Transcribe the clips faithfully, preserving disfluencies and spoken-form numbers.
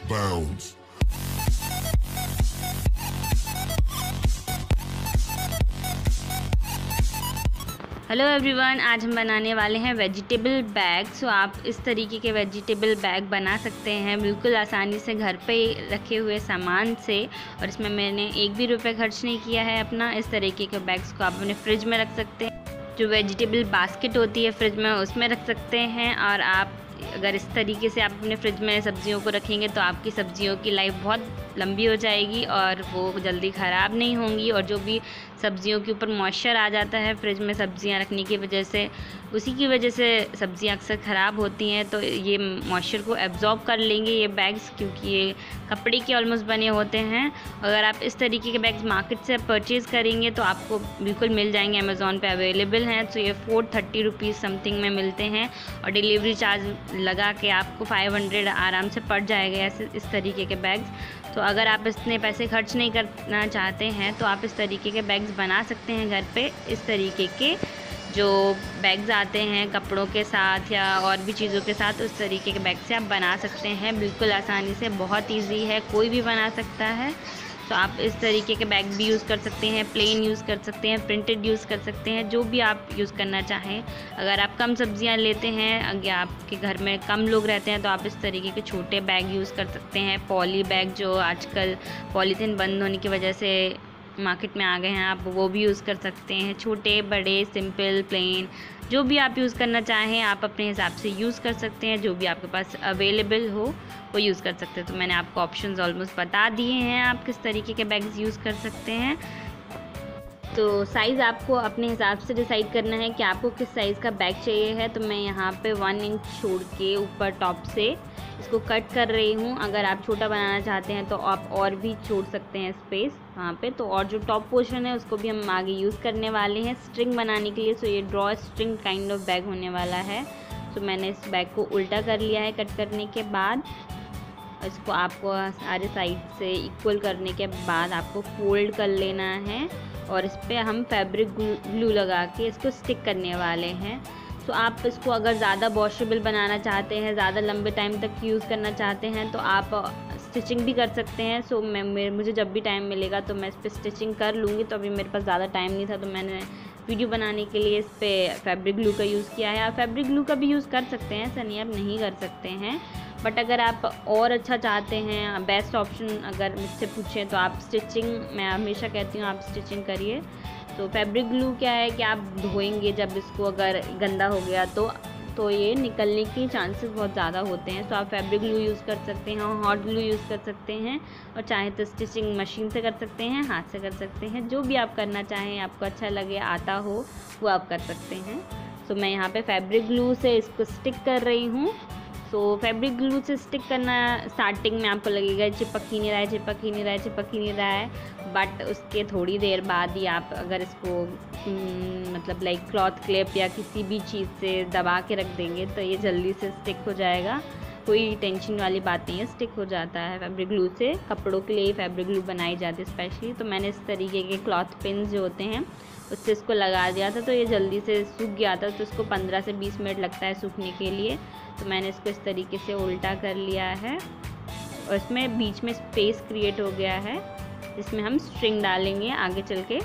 bounds. Hello everyone, आज हम बनाने वाले हैं वेजिटेबल बैग। सो आप इस तरीके के वेजिटेबल बैग बना सकते हैं बिल्कुल आसानी से घर पे रखे हुए सामान से। और इसमें मैंने एक भी रुपए खर्च नहीं किया है अपना। इस तरीके के बैग्स को आप अपने फ्रिज में रख सकते हैं। जो वेजिटेबल बास्केट होती है फ्रिज में, उसमें रख सकते हैं। और आप अगर इस तरीके से आप अपने फ्रिज में सब्जियों को रखेंगे तो आपकी सब्जियों की लाइफ बहुत लंबी हो जाएगी और वो जल्दी ख़राब नहीं होंगी। और जो भी सब्जियों के ऊपर मॉइस्चर आ जाता है फ्रिज में सब्जियां रखने की वजह से, उसी की वजह से सब्जियां अक्सर ख़राब होती हैं। तो ये मॉइस्चर को एब्जॉर्ब कर लेंगे ये बैग्स, क्योंकि ये कपड़े के ऑलमोस्ट बने होते हैं। अगर आप इस तरीके के बैग्स मार्केट से परचेज़ करेंगे तो आपको बिल्कुल मिल जाएंगे, अमेज़ॉन पे अवेलेबल हैं। तो ये फोर थर्टी रुपीज़ समथिंग में मिलते हैं और डिलीवरी चार्ज लगा के आपको फाइव हंड्रेड आराम से पड़ जाएगा ऐसे इस तरीके के बैग्स। तो अगर आप इतने पैसे खर्च नहीं करना चाहते हैं तो आप इस तरीके के बैग्स बना सकते हैं घर पे। इस तरीके के जो बैग्स आते हैं कपड़ों के साथ या और भी चीज़ों के साथ, उस तरीके के बैग से आप बना सकते हैं बिल्कुल आसानी से। बहुत इजी है, कोई भी बना सकता है। तो आप इस तरीके के बैग भी यूज़ कर सकते हैं, प्लेन यूज़ कर सकते हैं, प्रिंटेड यूज़ कर सकते हैं, जो भी आप यूज़ करना चाहें। अगर आप कम सब्जियां लेते हैं, अगर आपके घर में कम लोग रहते हैं तो आप इस तरीके के छोटे बैग यूज़ कर सकते हैं। पॉली बैग जो आजकल पॉलीथीन बंद होने की वजह से मार्केट में आ गए हैं, आप वो भी यूज़ कर सकते हैं। छोटे बड़े सिंपल प्लेन जो भी आप यूज़ करना चाहें आप अपने हिसाब से यूज़ कर सकते हैं। जो भी आपके पास अवेलेबल हो वो यूज़ कर सकते हैं। तो मैंने आपको ऑप्शंस ऑलमोस्ट बता दिए हैं, आप किस तरीके के बैग्स यूज़ कर सकते हैं। तो साइज़ आपको अपने हिसाब से डिसाइड करना है कि आपको किस साइज़ का बैग चाहिए है। तो मैं यहाँ पे वन इंच छोड़ के ऊपर टॉप से इसको कट कर रही हूँ। अगर आप छोटा बनाना चाहते हैं तो आप और भी छोड़ सकते हैं स्पेस वहाँ पे। तो और जो टॉप पोर्शन है उसको भी हम आगे यूज़ करने वाले हैं स्ट्रिंग बनाने के लिए। सो ये draw string kind of bag होने वाला है। तो मैंने इस बैग को उल्टा कर लिया है कट करने के बाद। इसको आपको सारे साइड से इक्वल करने के बाद आपको फोल्ड कर लेना है और इस पर हम फैब्रिक ग्लू लगा के इसको स्टिक करने वाले हैं। तो आप इसको अगर ज़्यादा वॉशेबल बनाना चाहते हैं, ज़्यादा लंबे टाइम तक यूज़ करना चाहते हैं तो आप स्टिचिंग भी कर सकते हैं। सो मैं मुझे जब भी टाइम मिलेगा तो मैं इस पर स्टिचिंग कर लूँगी। तो अभी मेरे पास ज़्यादा टाइम नहीं था तो मैंने वीडियो बनाने के लिए इस पर फैब्रिक ग्लू का यूज़ किया है। आप फैब्रिक ग्लू का भी यूज़ कर सकते हैं, ऐसा नहीं आप नहीं कर सकते हैं। बट अगर आप और अच्छा चाहते हैं, बेस्ट ऑप्शन अगर मुझसे पूछें तो आप स्टिचिंग, मैं हमेशा कहती हूँ आप स्टिचिंग करिए। तो फैब्रिक ग्लू क्या है कि आप धोएंगे जब इसको, अगर गंदा हो गया तो तो ये निकलने के चांसेस बहुत ज़्यादा होते हैं। तो आप फैब्रिक ग्लू यूज़ कर सकते हैं, हॉट ग्लू यूज़ कर सकते हैं और चाहे तो स्टिचिंग मशीन से कर सकते हैं, हाथ से कर सकते हैं। जो भी आप करना चाहें, आपको अच्छा लगे, आता हो, वो आप कर सकते हैं। तो मैं यहाँ पे फैब्रिक ग्लू से इसको स्टिक कर रही हूँ। तो फैब्रिक ग्लू से स्टिक करना स्टार्टिंग में आपको लगेगा चिपक ही नहीं रहा है, चिपक ही नहीं रहा है, चिपक ही नहीं रहा है। बट उसके थोड़ी देर बाद ही आप अगर इसको मतलब लाइक क्लॉथ क्लिप या किसी भी चीज़ से दबा के रख देंगे तो ये जल्दी से स्टिक हो जाएगा। कोई टेंशन वाली बात नहीं है, स्टिक हो जाता है। फैब्रिक ग्लू से कपड़ों के लिए फैब्रिक ग्लू बनाई जाती है स्पेशली। तो मैंने इस तरीके के क्लॉथ पिन्स जो होते हैं उससे इसको लगा दिया था तो ये जल्दी से सूख गया था। तो इसको पंद्रह से बीस मिनट लगता है सूखने के लिए। तो मैंने इसको इस तरीके से उल्टा कर लिया है और इसमें बीच में स्पेस क्रिएट हो गया है जिसमें हम स्ट्रिंग डालेंगे आगे चल के।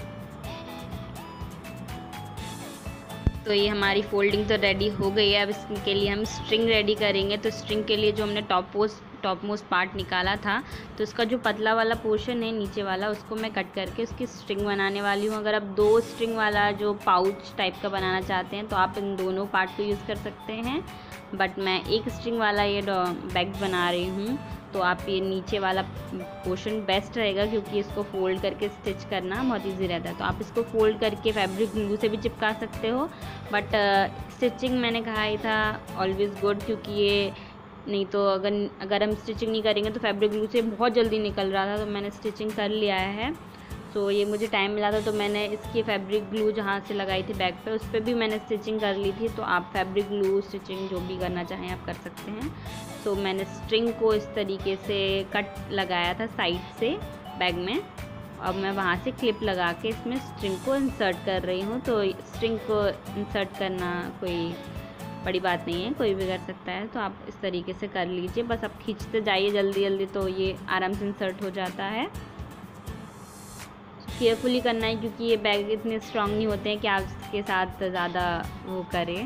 तो ये हमारी फोल्डिंग तो रेडी हो गई है। अब इसके लिए हम स्ट्रिंग रेडी करेंगे। तो स्ट्रिंग के लिए जो हमने top post top most part निकाला था तो उसका जो पतला वाला पोर्शन है नीचे वाला, उसको मैं कट करके उसकी स्ट्रिंग बनाने वाली हूँ। अगर आप दो स्ट्रिंग वाला जो पाउच टाइप का बनाना चाहते हैं तो आप इन दोनों पार्ट को यूज़ कर सकते हैं। बट मैं एक स्ट्रिंग वाला ये बैग बना रही हूँ। तो आप ये नीचे वाला पोर्शन बेस्ट रहेगा क्योंकि इसको फोल्ड करके स्टिच करना बहुत ईजी रहता है। तो आप इसको फोल्ड करके फैब्रिक ग्लू से भी चिपका सकते हो। बट स्टिचिंग मैंने कहा ही था ऑलवेज़ गुड, क्योंकि ये नहीं तो अगर अगर हम स्टिचिंग नहीं करेंगे तो फैब्रिक ग्लू से बहुत जल्दी निकल रहा था। तो मैंने स्टिचिंग कर लिया है। तो ये मुझे टाइम मिला था तो मैंने इसकी फैब्रिक ग्लू जहाँ से लगाई थी बैग पे उस पर भी मैंने स्टिचिंग कर ली थी। तो आप फैब्रिक ग्लू स्टिचिंग जो भी करना चाहें आप कर सकते हैं। तो मैंने स्ट्रिंग को इस तरीके से कट लगाया था साइड से बैग में। अब मैं वहाँ से क्लिप लगा के इसमें स्ट्रिंग को इंसर्ट कर रही हूँ। तो स्ट्रिंग को इंसर्ट करना कोई बड़ी बात नहीं है, कोई भी कर सकता है। तो आप इस तरीके से कर लीजिए, बस आप खींचते जाइए जल्दी जल्दी, तो ये आराम से इंसर्ट हो जाता है। केयरफुली करना है क्योंकि ये बैग इतने स्ट्रॉन्ग नहीं होते हैं कि आप इसके साथ ज़्यादा वो करें।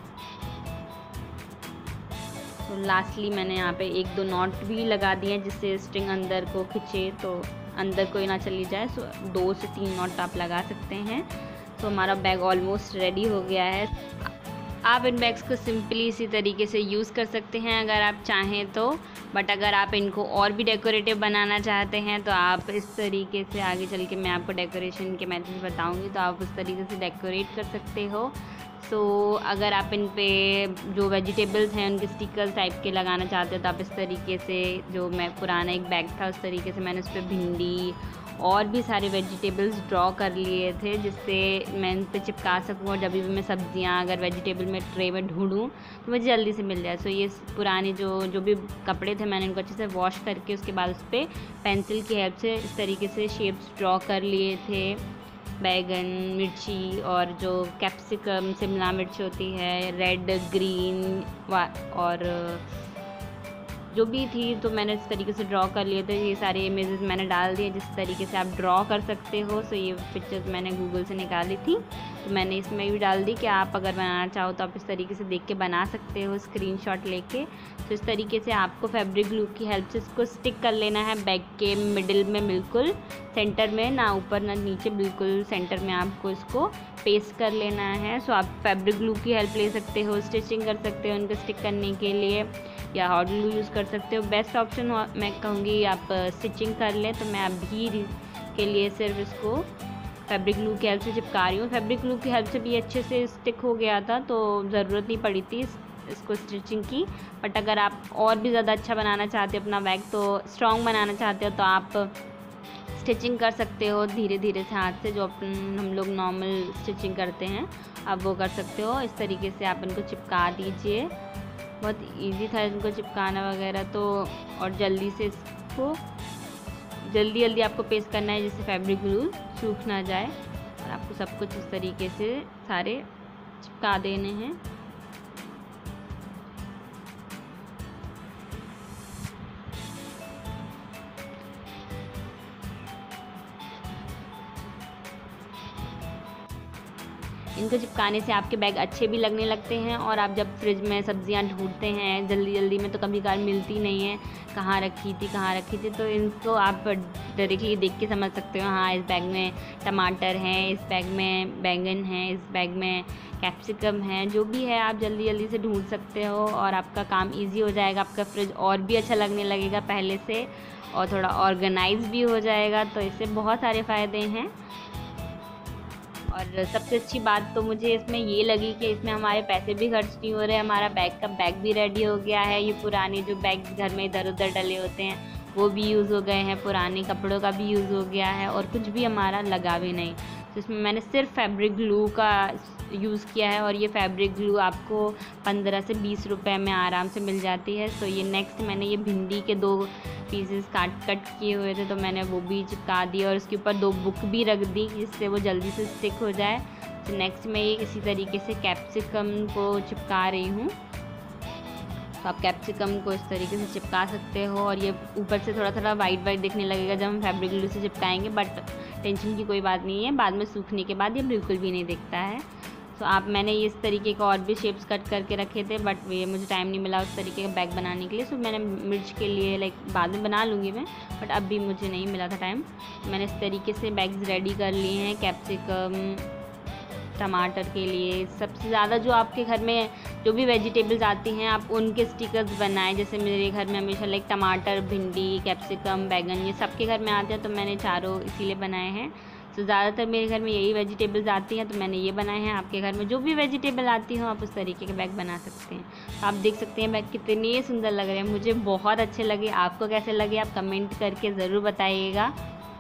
तो लास्टली मैंने यहाँ पे एक दो नॉट भी लगा दिए हैं जिससे स्ट्रिंग अंदर को खिंचे, तो अंदर कोई ना चली जाए। सो दो से तीन नॉट आप लगा सकते हैं। तो हमारा बैग ऑलमोस्ट रेडी हो गया है। आप इन बैग्स को सिंपली इसी तरीके से यूज़ कर सकते हैं अगर आप चाहें तो, बट अगर आप इनको और भी डेकोरेटिव बनाना चाहते हैं तो आप इस तरीके से, आगे चल के मैं आपको डेकोरेशन के मेथड बताऊंगी, तो आप उस तरीके से डेकोरेट कर सकते हो। सो so, अगर आप इन पे जो वेजिटेबल्स हैं उनके स्टिकर्स टाइप के लगाना चाहते हो तो आप इस तरीके से, जो मैं पुराना एक बैग था उस तरीके से मैंने उस पर भिंडी और भी सारे वेजिटेबल्स ड्रॉ कर लिए थे जिससे मैं इन पे चिपका सकूँ, और जब भी मैं सब्जियां अगर वेजिटेबल में ट्रे में ढूंढूँ तो मुझे जल्दी से मिल जाए। सो ये पुराने जो जो भी कपड़े थे मैंने इनको अच्छे से वॉश करके उसके बाद उस पर पेंसिल की हेल्प से इस तरीके से शेप्स ड्रॉ कर लिए थे। बैगन, मिर्ची और जो कैप्सिकम शिमला मिर्च होती है, रेड, ग्रीन और जो भी थी, तो मैंने इस तरीके से ड्रॉ कर लिए थे। ये सारे इमेजेस मैंने डाल दिए जिस तरीके से आप ड्रॉ कर सकते हो। सो ये पिक्चर्स मैंने गूगल से निकाली थी तो मैंने इसमें भी डाल दी कि आप अगर बनाना चाहो तो आप इस तरीके से देख के बना सकते हो स्क्रीनशॉट लेके। तो इस तरीके से आपको फैब्रिक ग्लू की हेल्प से इसको स्टिक कर लेना है बैग के मिडिल में, बिल्कुल सेंटर में, ना ऊपर ना नीचे, बिल्कुल सेंटर में आपको इसको पेस्ट कर लेना है। सो आप फैब्रिक ग्लू की हेल्प ले सकते हो, स्टिचिंग कर सकते हो इनको स्टिक करने के लिए, या हॉट ग्लू यूज़ कर सकते हो। बेस्ट ऑप्शन मैं कहूँगी आप स्टिचिंग कर लें। तो मैं अभी के लिए सिर्फ इसको फैब्रिक ग्लू की हेल्प से चिपका रही हूँ। फैब्रिक ग्लू की हेल्प से भी अच्छे से स्टिक हो गया था तो ज़रूरत नहीं पड़ी थी इसको स्टिचिंग की। बट अगर आप और भी ज़्यादा अच्छा बनाना चाहते हो अपना बैग, तो स्ट्रॉन्ग बनाना चाहते हो, तो आप स्टिचिंग कर सकते हो धीरे धीरे से हाथ से, जो अपन हम लोग नॉर्मल स्टिचिंग करते हैं आप वो कर सकते हो। इस तरीके से आप इनको चिपका दीजिए। बहुत इजी था इनको चिपकाना वगैरह तो, और जल्दी से इसको जल्दी जल्दी आपको पेस्ट करना है जिससे फैब्रिक ग्लू सूख ना जाए, और आपको सब कुछ इस तरीके से सारे चिपका देने हैं। इनको चिपकाने से आपके बैग अच्छे भी लगने लगते हैं, और आप जब फ्रिज में सब्जियां ढूंढते हैं जल्दी जल्दी में तो कभी कभार मिलती नहीं है, कहाँ रखी थी कहाँ रखी थी तो इनको आप डायरेक्टली देख के समझ सकते हो। हाँ, इस बैग में टमाटर हैं, इस बैग में बैंगन है, इस बैग में कैप्सिकम है, जो भी है आप जल्दी जल्दी से ढूंढ सकते हो, और आपका काम ईजी हो जाएगा। आपका फ्रिज और भी अच्छा लगने लगेगा पहले से, और थोड़ा ऑर्गेनाइज भी हो जाएगा। तो इससे बहुत सारे फ़ायदे हैं। और सबसे अच्छी बात तो मुझे इसमें ये लगी कि इसमें हमारे पैसे भी खर्च नहीं हो रहे, हमारा बैग का बैग भी रेडी हो गया है। ये पुराने जो बैग घर में इधर उधर डले होते हैं वो भी यूज़ हो गए हैं, पुराने कपड़ों का भी यूज़ हो गया है, और कुछ भी हमारा लगा भी नहीं। तो इसमें मैंने सिर्फ फैब्रिक ग्लू का यूज़ किया है, और ये फैब्रिक ग्लू आपको पंद्रह से बीस रुपए में आराम से मिल जाती है। तो ये नेक्स्ट मैंने ये भिंडी के दो पीसेस काट कट किए हुए थे तो मैंने वो भी चिपका दिया, और उसके ऊपर दो बुक भी रख दी जिससे वो जल्दी से स्टिक हो जाए। तो नेक्स्ट मैं ये इसी तरीके से कैप्सिकम को चिपका रही हूँ। तो आप कैप्सिकम को इस तरीके से चिपका सकते हो, और ये ऊपर से थोड़ा थोड़ा वाइट वाइट दिखने लगेगा जब हम फैब्रिक ग्लू से चिपकाएंगे, बट टेंशन की कोई बात नहीं है, बाद में सूखने के बाद ये बिल्कुल भी नहीं दिखता है। तो आप मैंने इस तरीके का और भी शेप्स कट करके रखे थे, बट ये मुझे टाइम नहीं मिला उस तरीके का बैग बनाने के लिए। सो मैंने मिर्च के लिए लाइक बाद में बना लूँगी मैं, बट अब भी मुझे नहीं मिला था टाइम। मैंने इस तरीके से बैग्स रेडी कर लिए हैं कैप्सिकम, टमाटर के लिए। सबसे ज़्यादा जो आपके घर में जो भी वेजिटेबल्स आती हैं आप उनके स्टिकर्स बनाएं। जैसे मेरे घर में हमेशा लाइक टमाटर, भिंडी, कैप्सिकम, बैगन ये सबके घर में आते हैं, तो मैंने चारों इसीलिए बनाए हैं। तो ज़्यादातर मेरे घर में यही वेजिटेबल्स आती हैं तो मैंने ये बनाए हैं। आपके घर में जो भी वेजिटेबल आती हो आप उस तरीके के बैग बना सकते हैं। तो आप देख सकते हैं बैग कितने सुंदर लग रहे हैं, मुझे बहुत अच्छे लगे। आपको कैसे लगे आप कमेंट करके ज़रूर बताइएगा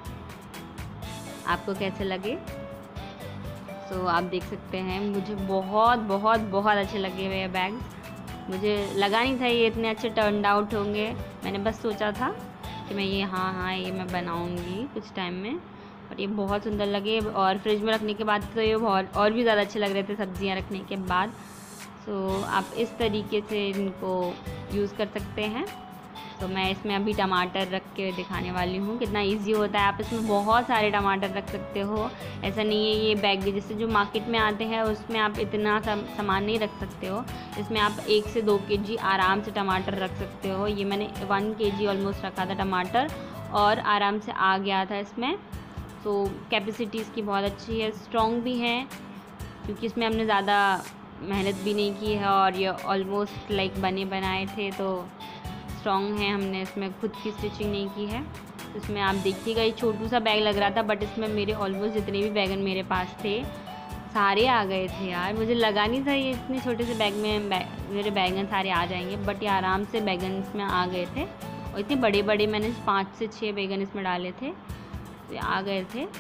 आपको कैसे लगे। तो so, आप देख सकते हैं मुझे बहुत बहुत बहुत अच्छे लगे हुए बैग्स। मुझे लगा नहीं था ये इतने अच्छे टर्न आउट होंगे। मैंने बस सोचा था कि मैं ये हाँ हाँ ये मैं बनाऊंगी कुछ टाइम में, और ये बहुत सुंदर लगे। और फ्रिज में रखने के बाद तो ये बहुत और भी ज़्यादा अच्छे लग रहे थे सब्जियां रखने के बाद। सो सो आप इस तरीके से इनको यूज़ कर सकते हैं। तो मैं इसमें अभी टमाटर रख के दिखाने वाली हूँ कितना इजी होता है। आप इसमें बहुत सारे टमाटर रख सकते हो, ऐसा नहीं है ये बैग जैसे जो मार्केट में आते हैं उसमें आप इतना सामान नहीं रख सकते हो। इसमें आप एक से दो केजी आराम से टमाटर रख सकते हो। ये मैंने वन केजी ऑलमोस्ट रखा था टमाटर और आराम से आ गया था इसमें। तो कैपेसिटी इसकी बहुत अच्छी है, स्ट्रॉन्ग भी है क्योंकि इसमें हमने ज़्यादा मेहनत भी नहीं की है और ये ऑलमोस्ट लाइक बने बनाए थे तो स्ट्रॉन्ग है। हमने इसमें खुद की स्टिचिंग नहीं की है। इसमें आप देखिएगा ये छोटू सा बैग लग रहा था, बट इसमें मेरे ऑलमोस्ट जितने भी बैगन मेरे पास थे सारे आ गए थे यार। मुझे लगा नहीं था ये इतने छोटे से बैग में बै, मेरे बैगन सारे आ जाएंगे, बट ये आराम से बैगन इसमें आ गए थे और इतने बड़े बड़े मैंने पाँच से छः बैगन इसमें डाले थे तो ये आ गए थे।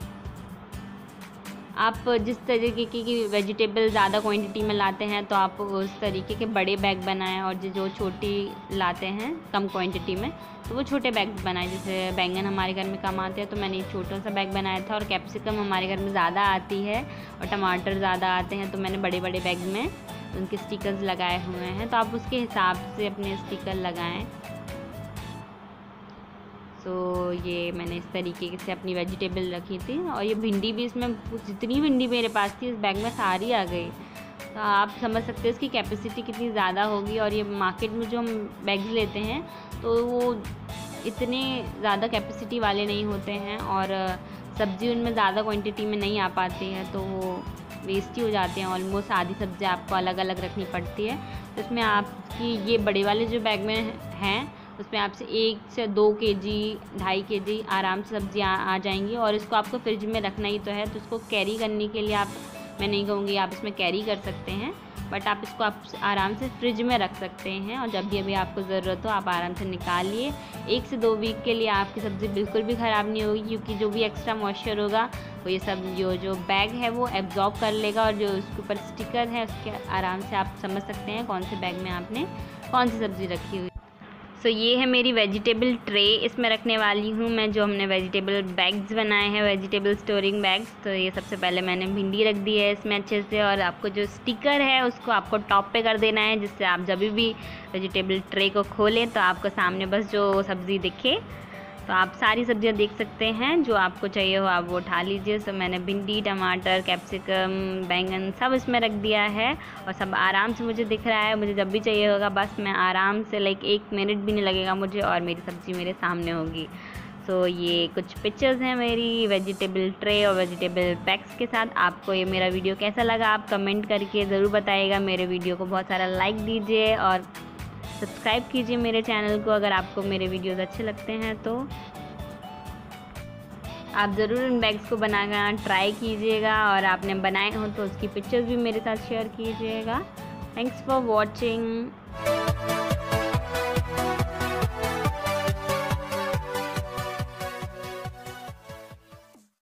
आप जिस तरीके की वेजिटेबल ज़्यादा क्वांटिटी में लाते हैं तो आप उस तरीके के बड़े बैग बनाएं और जो छोटी लाते हैं कम क्वांटिटी में तो वो छोटे बैग बनाएं। जैसे बैंगन हमारे घर में कम आते हैं तो मैंने एक छोटा सा बैग बनाया था और कैप्सिकम हमारे घर में ज़्यादा आती है और टमाटर ज़्यादा आते हैं तो मैंने बड़े बड़े बैग में उनके स्टिकर्स लगाए हुए हैं। तो आप उसके हिसाब से अपने स्टिकर लगाएँ। तो ये मैंने इस तरीके से अपनी वेजिटेबल रखी थी और ये भिंडी भी इसमें जितनी भिंडी मेरे पास थी इस बैग में सारी आ गई। तो आप समझ सकते हैं इसकी कैपेसिटी कितनी ज़्यादा होगी। और ये मार्केट में जो हम बैग्स लेते हैं तो वो इतने ज़्यादा कैपेसिटी वाले नहीं होते हैं और सब्ज़ी उनमें ज़्यादा क्वांटिटी में नहीं आ पाती है तो वो वेस्ट ही हो जाते हैं। ऑलमोस्ट आधी सब्ज़ी आपको अलग अलग रखनी पड़ती है। तो इसमें आपकी ये बड़े वाले जो बैग में हैं उसमें आपसे एक से दो केजी ढाई केजी आराम से सब्जियाँ आ जाएंगी। और इसको आपको फ्रिज में रखना ही तो है तो इसको कैरी करने के लिए आप मैं नहीं कहूँगी आप इसमें कैरी कर सकते हैं, बट आप इसको आप आराम से फ्रिज में रख सकते हैं और जब भी अभी आपको ज़रूरत हो आप आराम से निकालिए। एक से दो वीक के लिए आपकी सब्ज़ी बिल्कुल भी ख़राब नहीं होगी क्योंकि जो भी एक्स्ट्रा मॉइस्चर होगा वो ये सब जो जो बैग है वो एब्जॉर्ब कर लेगा और जो उसके ऊपर स्टिकर है उसके आराम से आप समझ सकते हैं कौन से बैग में आपने कौन सी सब्ज़ी रखी हुई। सो so, ये है मेरी वेजिटेबल ट्रे, इसमें रखने वाली हूँ मैं जो हमने वेजिटेबल बैग्स बनाए हैं, वेजिटेबल स्टोरिंग बैग्स। तो ये सबसे पहले मैंने भिंडी रख दी है इसमें अच्छे से और आपको जो स्टिकर है उसको आपको टॉप पे कर देना है जिससे आप जब भी वेजिटेबल ट्रे को खोलें तो आपको सामने बस जो सब्ज़ी दिखे। तो आप सारी सब्जियां देख सकते हैं, जो आपको चाहिए हो आप वो उठा लीजिए। सो मैंने भिंडी, टमाटर, कैप्सिकम, बैंगन सब इसमें रख दिया है और सब आराम से मुझे दिख रहा है। मुझे जब भी चाहिए होगा बस मैं आराम से लाइक एक मिनट भी नहीं लगेगा मुझे और मेरी सब्ज़ी मेरे सामने होगी। सो so, ये कुछ पिक्चर्स हैं मेरी वेजिटेबल ट्रे और वेजिटेबल बैग्स के साथ। आपको ये मेरा वीडियो कैसा लगा आप कमेंट करके ज़रूर बताइएगा। मेरे वीडियो को बहुत सारा लाइक दीजिए और सब्सक्राइब कीजिए मेरे चैनल को अगर आपको मेरे वीडियोस अच्छे लगते हैं तो। आप ज़रूर इन बैग्स को बनाना ट्राई कीजिएगा और आपने बनाए हो तो उसकी पिक्चर्स भी मेरे साथ शेयर कीजिएगा। Thanks for watching.